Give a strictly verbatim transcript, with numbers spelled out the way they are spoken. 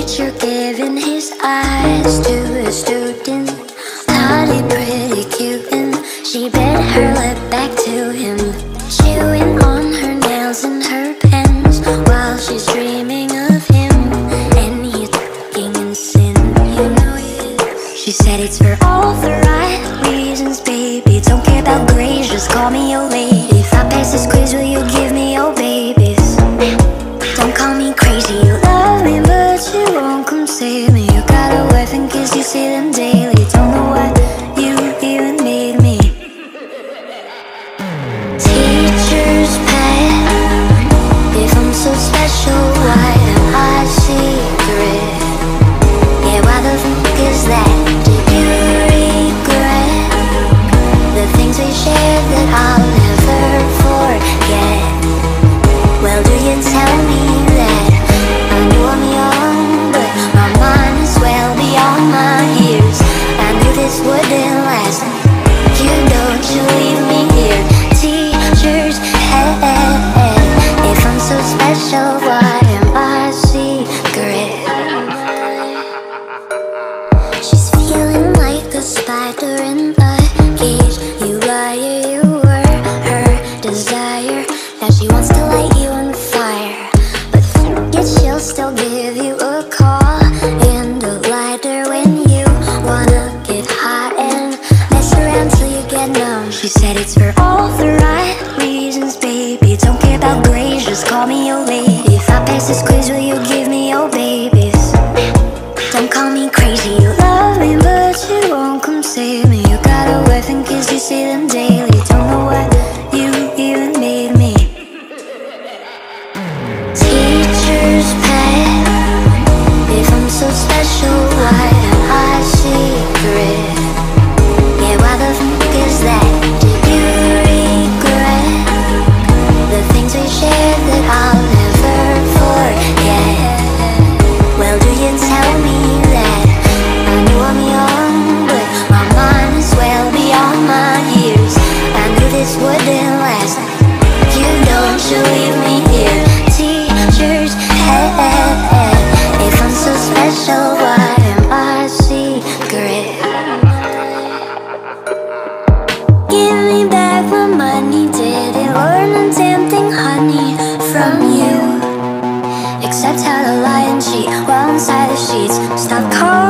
teacher giving his eyes to a student. Naughty, pretty cute, and she bit her lip back to him, chewing on her nails and her pens while she's dreaming of him. And he's fucking in sin, you know he is. She said it's for all the right reasons, baby. Don't care about grades, just call me your lady. If I pass this quiz, will you give me your babies? Don't call me crazy, you love me but you won't come save me. You got a wife and kids, you see them daily. Don't know why you even made me. Teacher's pet, if I'm so special, why am I secret? Yeah, why the fuck is that? Do you regret the things we shared that I'll never forget? Well, do you tell me that I know I'm young, but my mind is well beyond my years? I knew this wouldn't last. You don't you leave me here, teacher's head. If I'm so special, why am I secret? She's feeling like a spider in a cage. You liar, you were her desire. Now she wants to light you on fire, but f it, she'll still give you a call and a lighter when you wanna get hot and mess around till you get numb. She said it's for all the right reasons, baby. Don't care about grades, just call me your lady. If I pass this quiz, will you give me your babies? Don't call me crazy, you love me but you won't come save me. You got a wife and kids, you see them daily. Don't know why you even made me. Teacher's pet, if I'm so special, why am I secret? Yeah, why the fuck is that? Do you regret the things we shared that I'll never forget? Well, do you tell me that I know I'm young, but my mind is well beyond my years? I knew this wouldn't last. You don't you leave me here, teacher's head. If I'm so special, why am I secret? Give me back my money, didn't learn a damn thing, honey, from you, except how to lie and cheat while inside the sheets. Stop calling